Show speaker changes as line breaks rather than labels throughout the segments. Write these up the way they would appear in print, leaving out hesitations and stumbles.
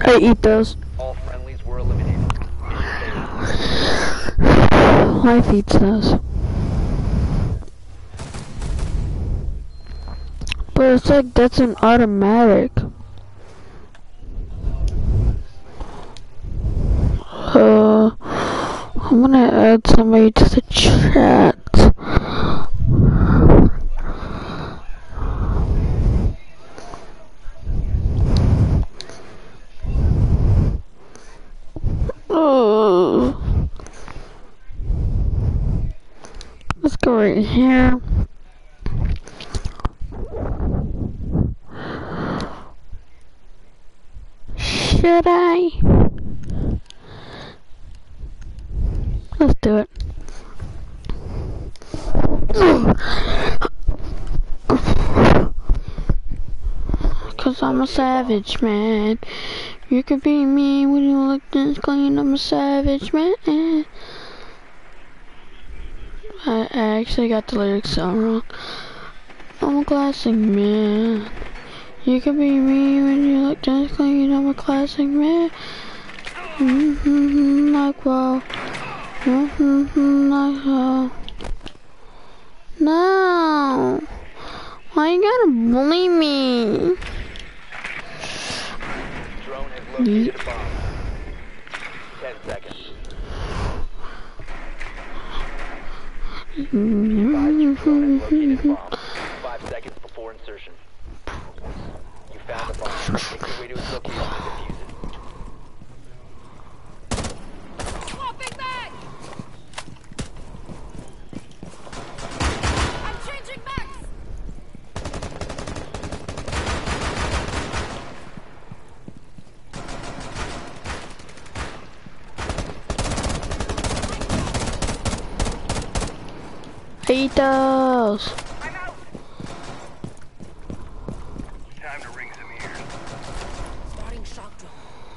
I eat those.
All friendlies were eliminated.
Life eats those. But it's like that's an automatic. I'm gonna add somebody to the chat. Let's go right here. Should I? Let's do it. Cause I'm a savage, man. You could be me when you look this clean. I'm a savage, man. I actually got the lyrics so wrong. I'm a classic man. You could be me when you look just clean. I'm a classic man. Like wow. Like wow. No. Why you gotta bully me?
Drone has located a bomb. 10 seconds. 5 seconds before insertion. You found the bomb. Make your way to its location and defuse it.
Swapping back! I'm changing backs!
Eat those.
I'm out!
Time to ring some ears.
Starting shock drone.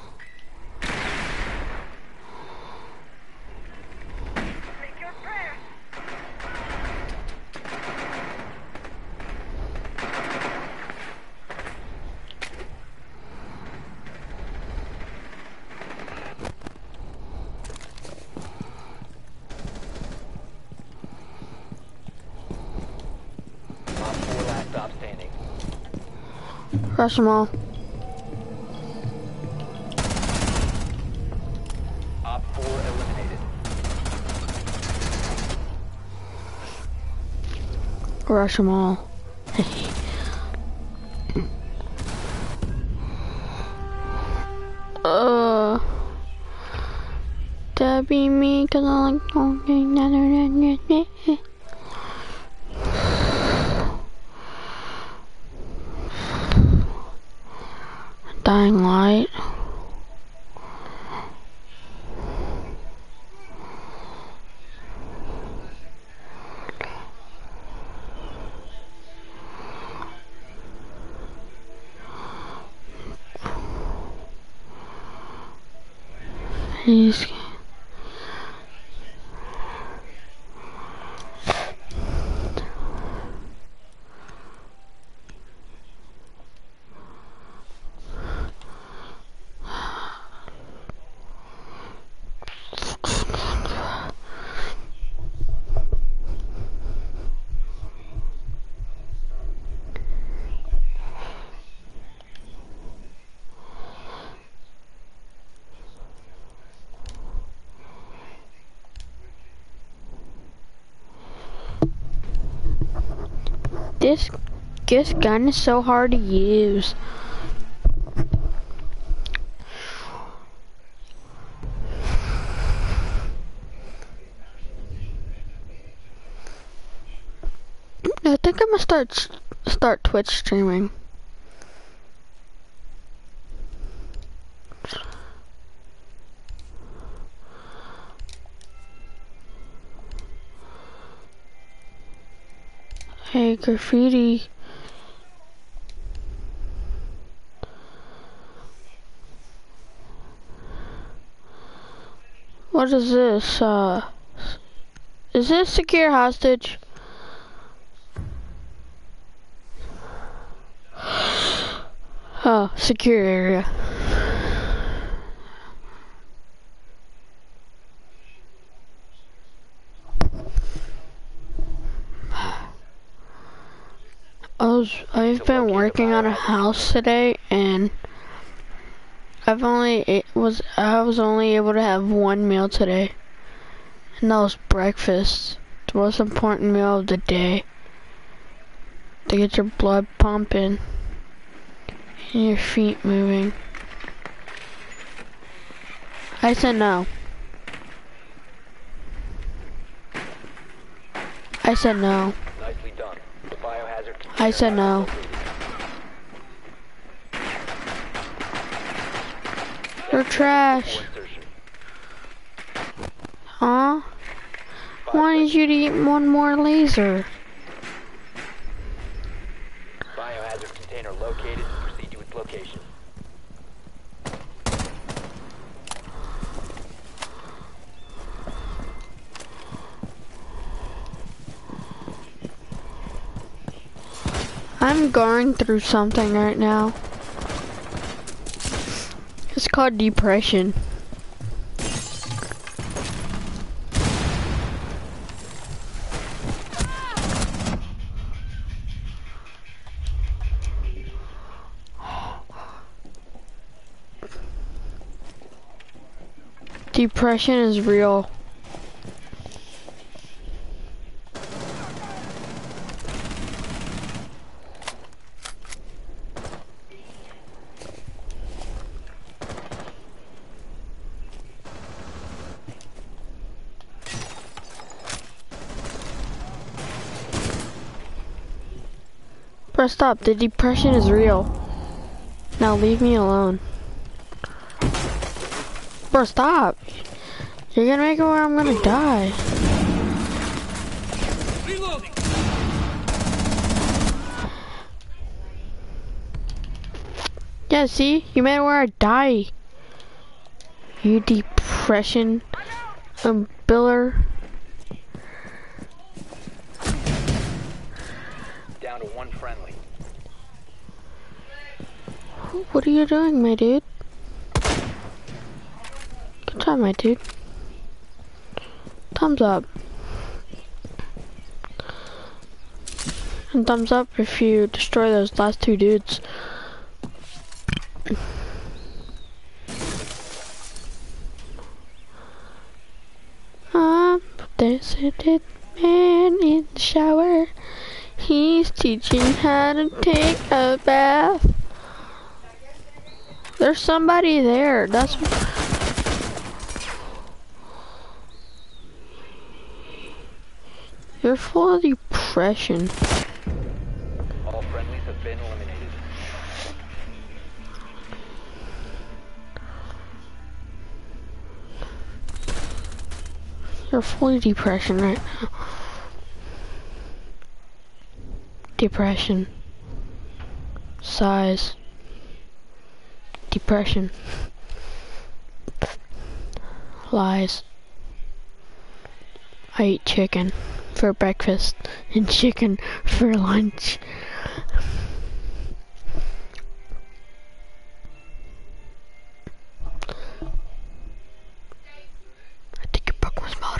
Make your prayers!
Op 4 last stop standing.
Rush them all.
Op 4 eliminated.
Rush them all. That be me, cause I like talking. Dying light. He's this gun is so hard to use. I think I'm gonna start Twitch streaming. Hey, graffiti. What is this? Is this secure hostage? Oh, secure area. I've been working on a house today, and I was only able to have one meal today, and that was breakfast. The most important meal of the day to get your blood pumping and your feet moving. I said no. I said no.
Nicely done. The biohazard
I said no. You're trash.
insertion.
Huh? I wanted you to eat one more laser.
Biohazard container located. Proceed to its location.
I'm going through something right now. It's called depression. Depression is real. Bro, stop. The depression is real. Now leave me alone. Bro, stop. You're gonna make it where I'm gonna die.
Reloading.
Yeah, see? You made it where I die. You depression biller.
Down to one friendly.
What are you doing, my dude? Good job, my dude. Thumbs up. And thumbs up if you destroy those last two dudes. There's a dead man in the shower. He's teaching how to take a bath. There's somebody there. That's... You're full of depression.
All friendlies have been eliminated.
You're full of depression right now. Depression. Size. Depression. Lies. I eat chicken for breakfast and chicken for lunch. I think your book was smarter.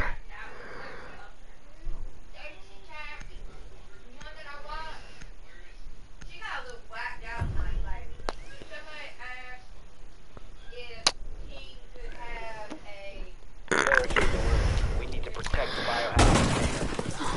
Barricade the room. We need to protect the biohazard container.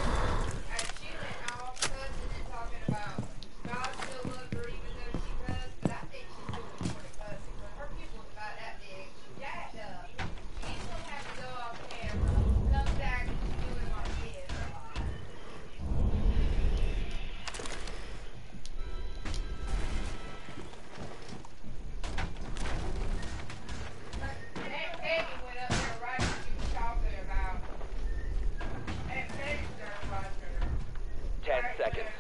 Seconds.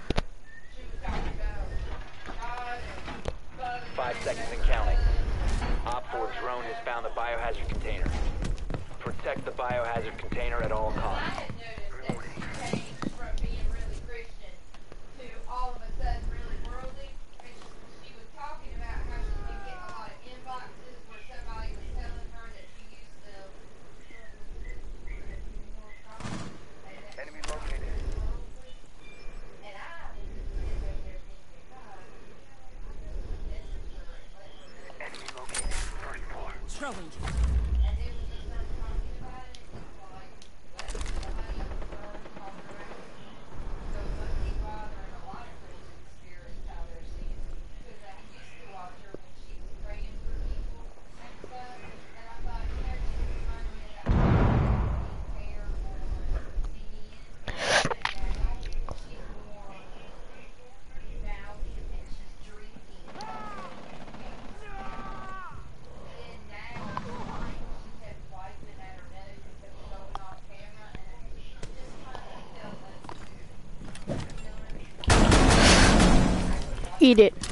5 seconds and counting. Op 4 drone has found the biohazard container. Protect the biohazard container at all costs.
Enemy located.
Throwing.
Eat it.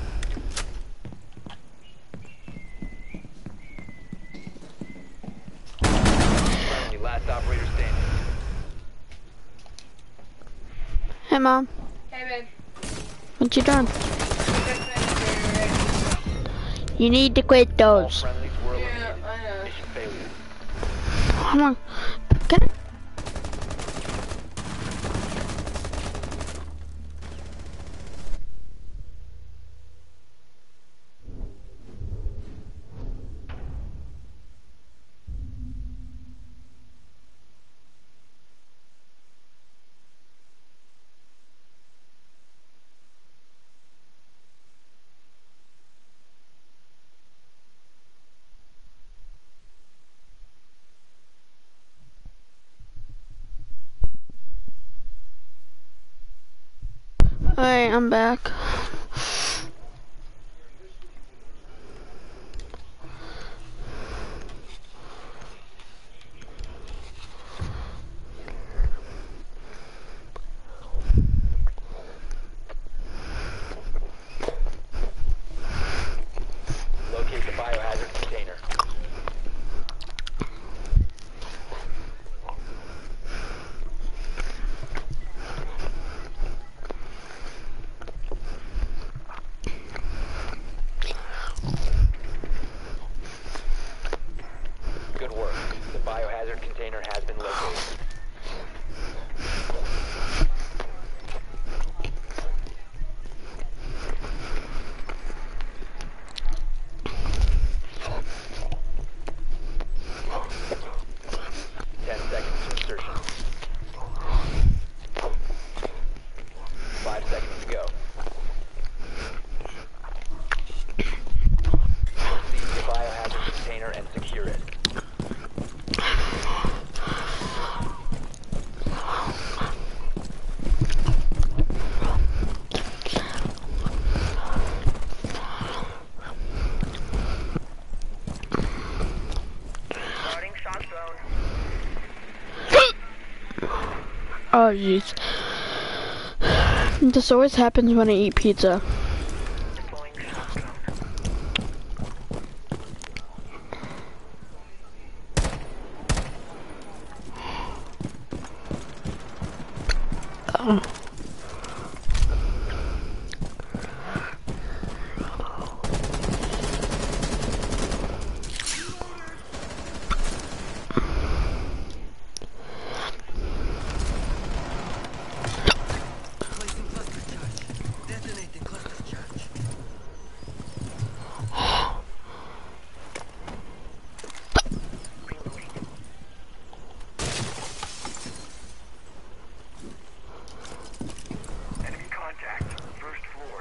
Friendly, last operator standing.
Hey, Mom.
Hey, babe.
What you doing?
Just making sure
You need to quit
All
those.
friendlies were
you're
eliminated.
ready. Yeah, I know.
Mission failure.
Come on. Get it. Alright, I'm back.
Locate the biohazard container. Good work. The biohazard container has been located.
Oh, jeez. This always happens when I eat pizza.
Enemy contact. First floor.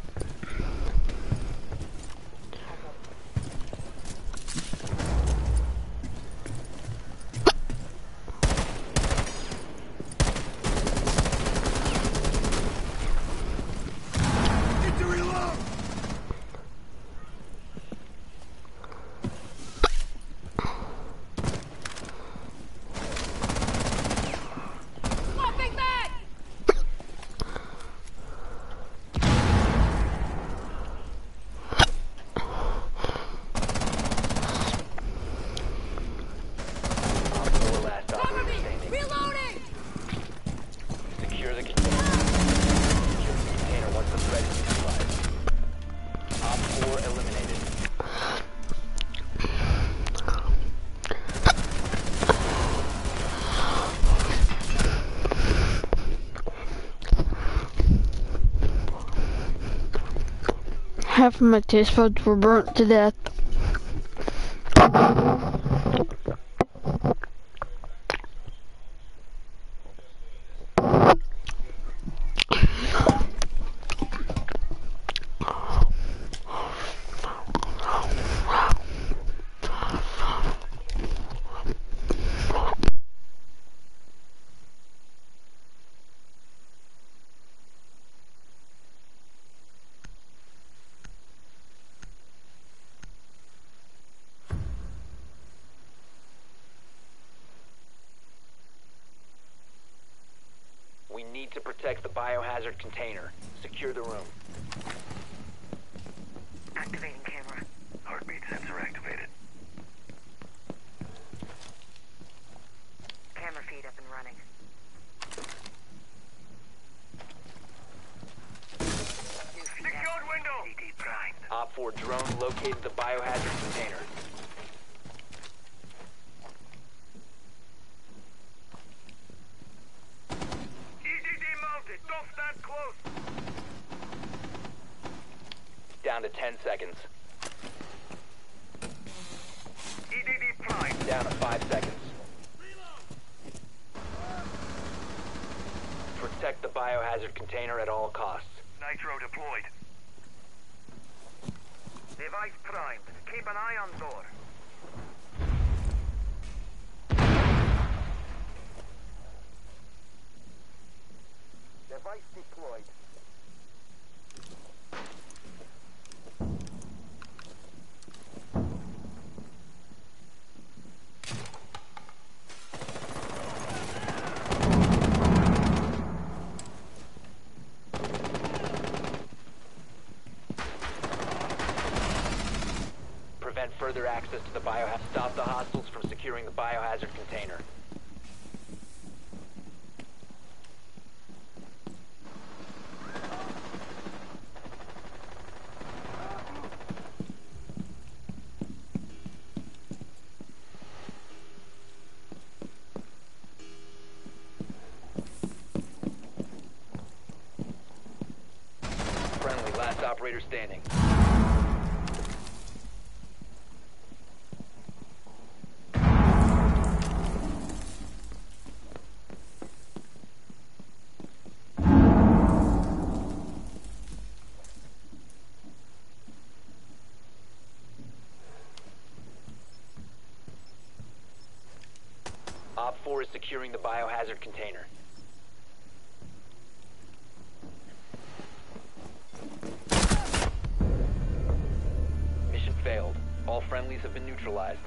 Get to reload!
Swapping back!
Op 4 last
Cover
operator
me!
standing.
Reloading!
Secure the container. Secure the container once the threat is neutralized. Op 4 eliminated.
Half of my taste buds were burnt to death.
We need to protect the biohazard container. Secure the room.
Activating camera. Heartbeat sensor activated.
Camera feed up and running.
Secured window! CT primed.
Op 4 drone located the biohazard container.
EDD mounted. Don't stand close.
Down to 10 seconds.
EDD primed.
Down to 5 seconds. Protect the biohazard container at all costs.
Nitro deployed. Device primed. Keep an eye on door. Device deployed.
Prevent further access to the biohazard. Stop the hostiles from securing the biohazard container. Friendly, last operator standing. Op 4 is securing the biohazard container. Mission failed. All friendlies have been neutralized.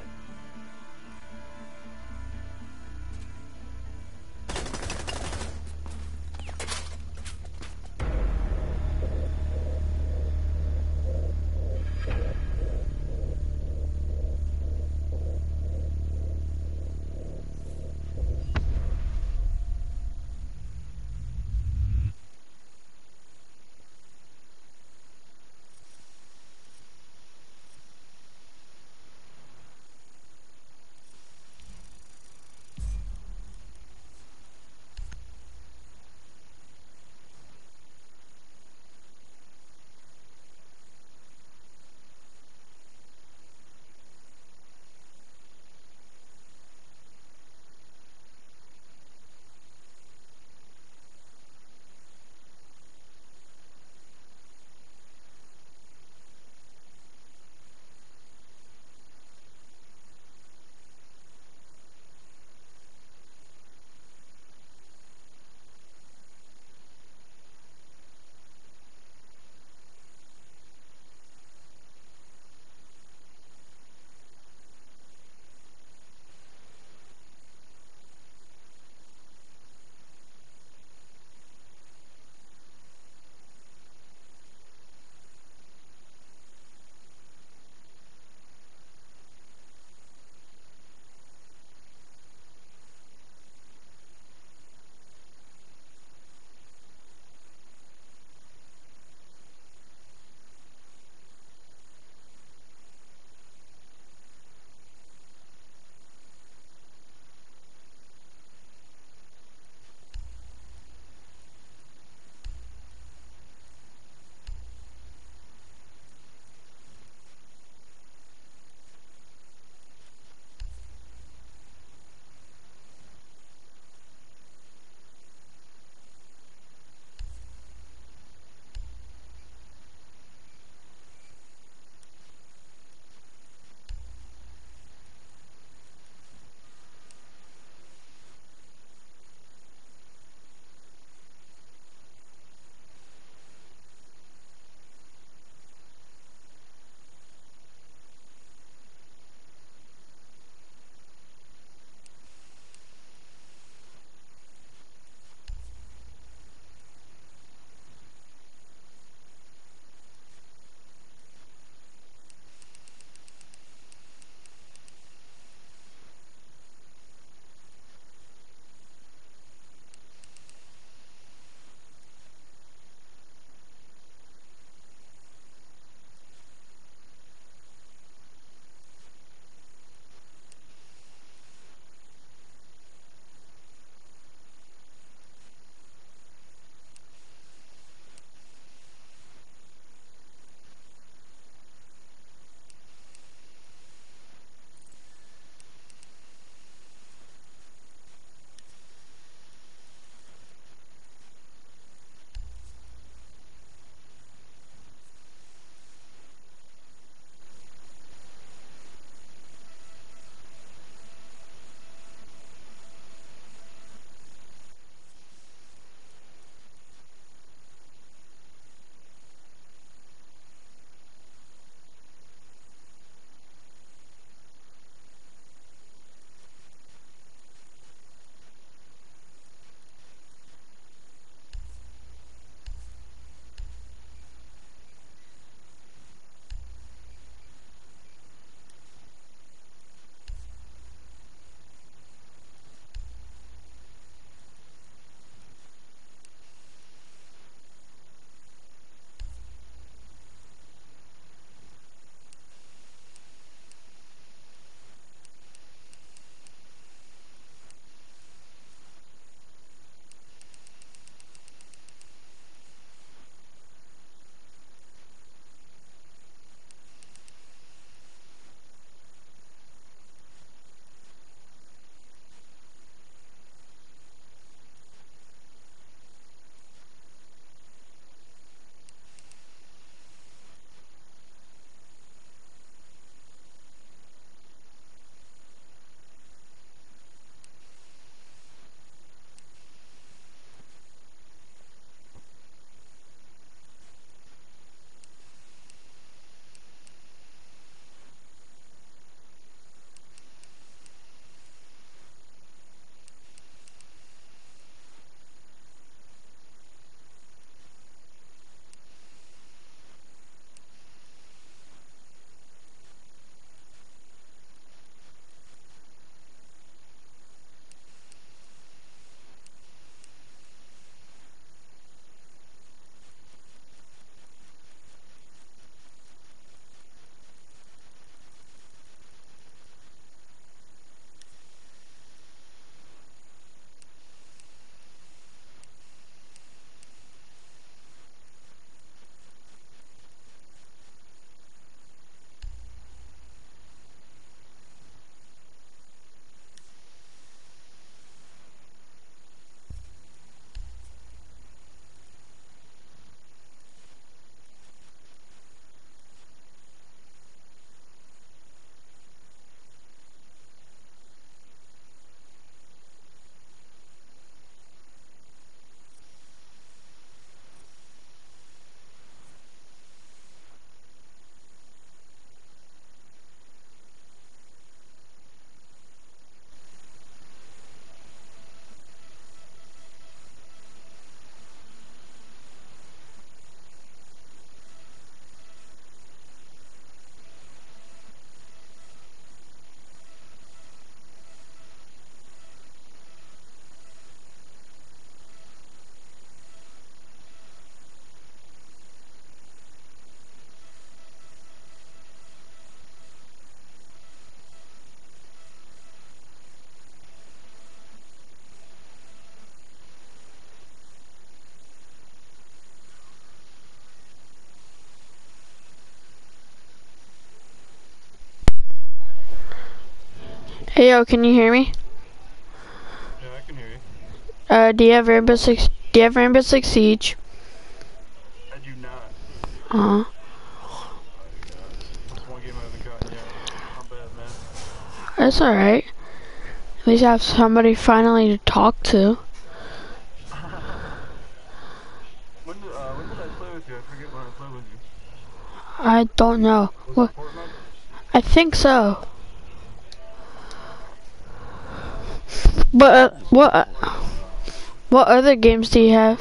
Hey yo, can you hear me?
Yeah, I can hear you.
Do you have Rainbow Six? Do you have Rainbow Six Siege?
I do not.
Uh.
That's one game I haven't gotten yet. Not bad, man.
That's all right. At least I have somebody finally to talk to.
When did I play with you? I forget when I played with you.
I don't know.
Was
What?
it Fortnite?
I think so. But what other games do you have?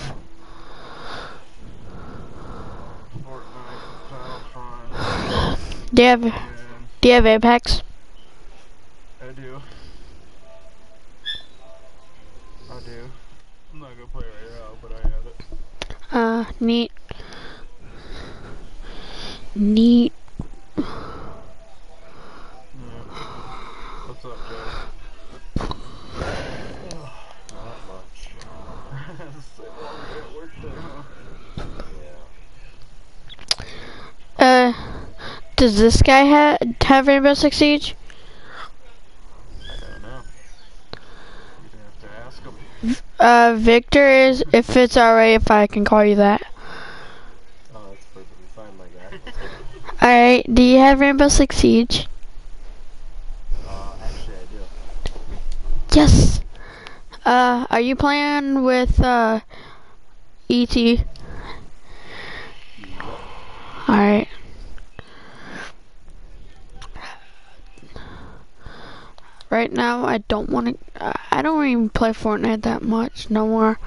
Fortnite, Battlefront,
Do you have
and
Do you have Apex?
I do. I do. I'm not gonna play right now, but I have it.
Neat. Neat.
Yeah. What's up, Joe?
Not much.
Same old day at work day, huh?
Yeah.
Does this guy have Rainbow Six Siege?
I don't know. You're gonna have to ask him.
Victor is, if it's alright if I can call you that.
Oh, that's perfectly fine, my guy. What's up?
Alright, do you have Rainbow Six Siege?
Actually, I do.
Yes! Are you playing with, E.T.?
Yep.
Alright. Right now, I don't want to. I don't even play Fortnite that much no more.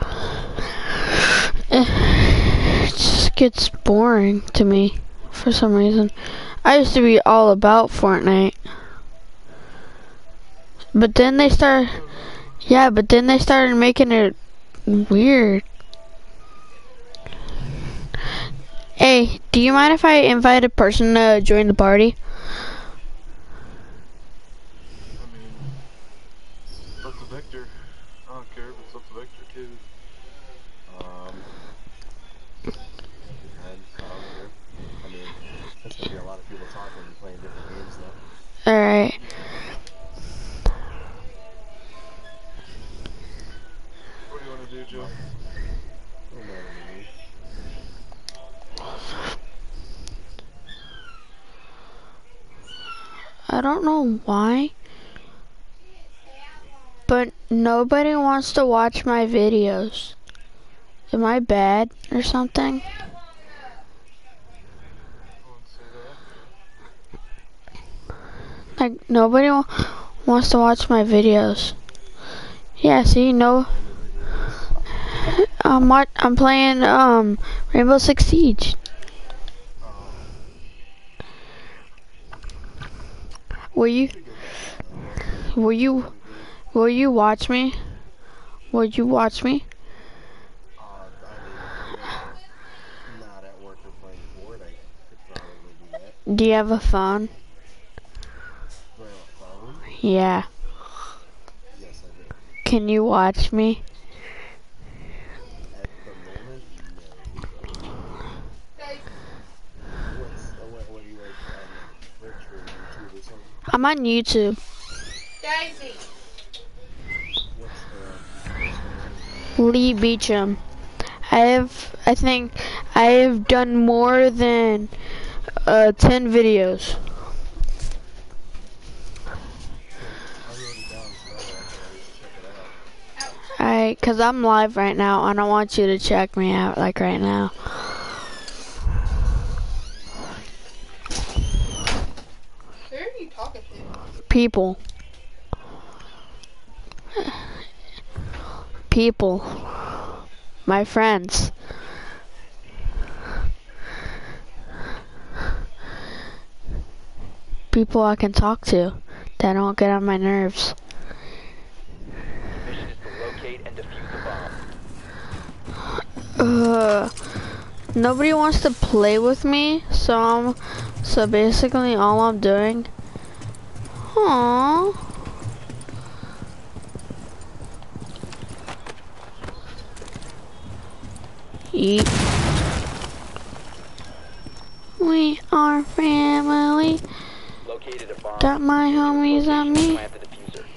It just gets boring to me for some reason. I used to be all about Fortnite, but then they started. Yeah, but then they started making it weird. Hey, do you mind if I invite a person to join the party?
I mean, it's up to Victor. I don't care if it's up to Victor, too.
Depends. I don't care. I mean, there's gonna be a lot of people talking and playing different games, though.
Alright.
What do you want to do, Joe?
Don't matter to me.
I don't know why, but nobody wants to watch my videos. Am I bad or something?
I wouldn't say that.
Like, nobody wants to watch my videos. Yeah, see, no. I'm playing, Rainbow Six Siege. Will you watch me? Would you watch me?
I mean, not at work or playing board, I could probably do that.
Do you have a phone?
Do I have a phone?
Yeah.
Yes, I do.
Can you watch me?
At the moment, no. What do you like on Twitch or YouTube or something?
I'm on YouTube.
Daisy.
What's the name?
Lee Beecham. I think I have done more than 10 videos.
I wrote it down so that way I can always check it out.
Alright, cause I'm live right now and I want you to check me out like right now.
Who are you talking to?
People. People. My friends. People I can talk to that don't get on my nerves.
Mission is to locate and defuse the bomb.
Nobody wants to play with me, so basically all I'm doing. Aww. Eat. We are family.
Located a bomb.
Got my homies on me.
Plant the diffuser.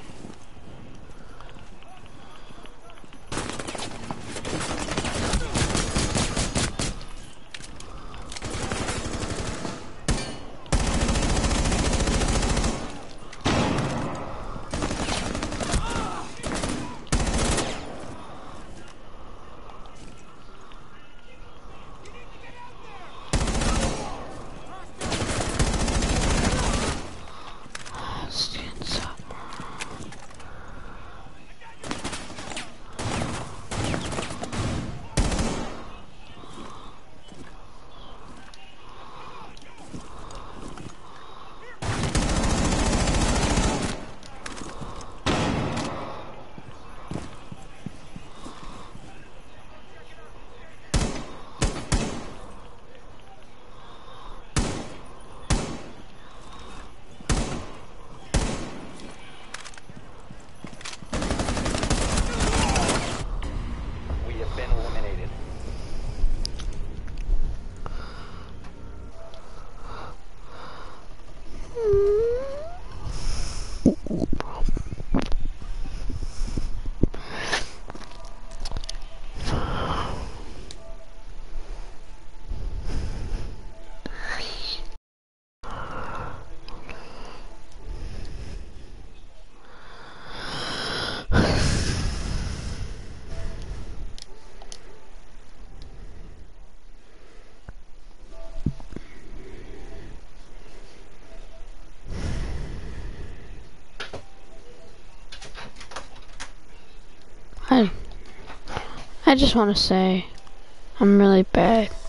I just want to say I'm really bad.